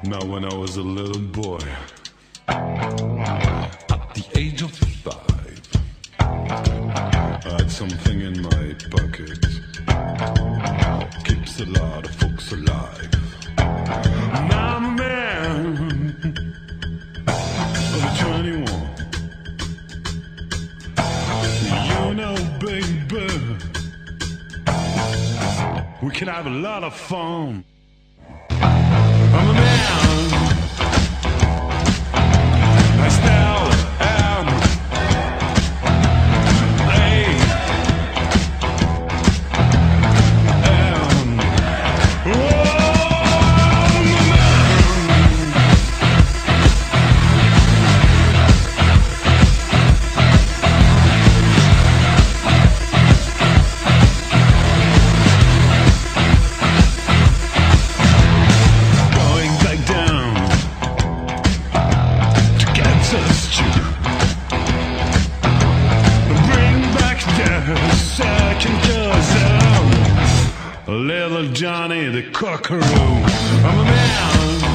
Now when I was a little boy, at the age of 5, I had something in my pocket, keeps a lot of folks alive. Now I'm a man of 21. You know, baby, we can have a lot of fun. I'm a man. I still am. Little Johnny the Cockaroo. I'm a man.